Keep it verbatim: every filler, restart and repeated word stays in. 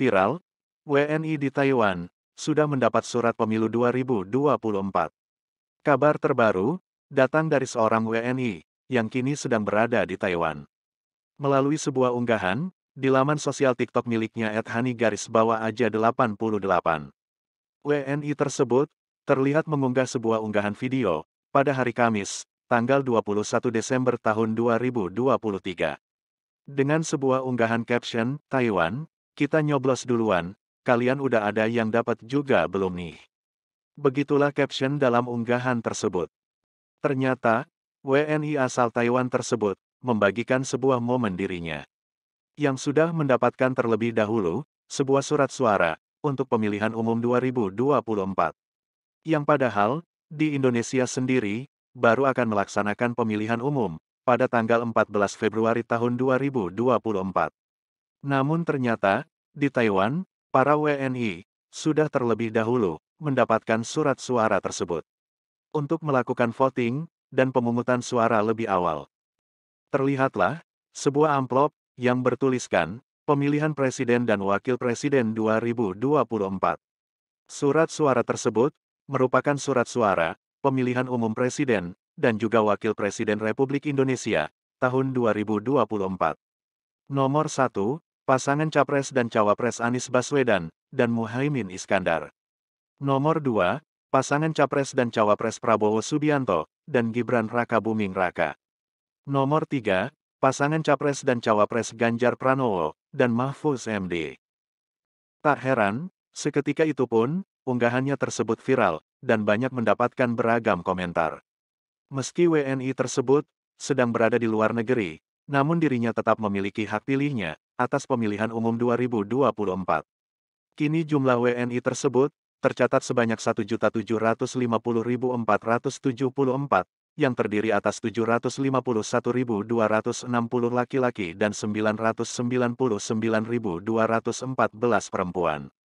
Viral, W N I di Taiwan, sudah mendapat surat pemilu dua ribu dua puluh empat. Kabar terbaru, datang dari seorang W N I, yang kini sedang berada di Taiwan. Melalui sebuah unggahan, di laman sosial TikTok miliknya et hani garis bawah aja delapan puluh delapan. W N I tersebut, terlihat mengunggah sebuah unggahan video, pada hari Kamis, tanggal dua puluh satu Desember tahun dua ribu dua puluh tiga. Dengan sebuah unggahan caption, Taiwan, kita nyoblos duluan, kalian udah ada yang dapat juga belum nih? Begitulah caption dalam unggahan tersebut. Ternyata, W N I asal Taiwan tersebut, membagikan sebuah momen dirinya yang sudah mendapatkan terlebih dahulu, sebuah surat suara, untuk pemilihan umum dua ribu dua puluh empat. Yang padahal, di Indonesia sendiri, baru akan melaksanakan pemilihan umum, pada tanggal empat belas Februari tahun dua ribu dua puluh empat. Namun ternyata, di Taiwan, para W N I, sudah terlebih dahulu, mendapatkan surat suara tersebut. Untuk melakukan voting, dan pemungutan suara lebih awal. Terlihatlah, sebuah amplop, yang bertuliskan, Pemilihan Presiden dan Wakil Presiden dua ribu dua puluh empat. Surat suara tersebut, merupakan surat suara, pemilihan umum Presiden, dan juga Wakil Presiden Republik Indonesia, tahun dua ribu dua puluh empat. Nomor satu, pasangan Capres dan Cawapres Anies Baswedan, dan Muhaimin Iskandar. Nomor dua, pasangan Capres dan Cawapres Prabowo Subianto, dan Gibran Rakabuming Raka. Nomor tiga, pasangan Capres dan Cawapres Ganjar Pranowo, dan Mahfuz M D. Tak heran, seketika itu pun, unggahannya tersebut viral, dan banyak mendapatkan beragam komentar. Meski W N I tersebut, sedang berada di luar negeri, namun dirinya tetap memiliki hak pilihnya, atas pemilihan umum dua ribu dua puluh empat. Kini jumlah W N I tersebut, tercatat sebanyak satu juta tujuh ratus lima puluh ribu empat ratus tujuh puluh empat, yang terdiri atas tujuh ratus lima puluh satu ribu dua ratus enam puluh laki-laki dan sembilan ratus sembilan puluh sembilan ribu dua ratus empat belas perempuan.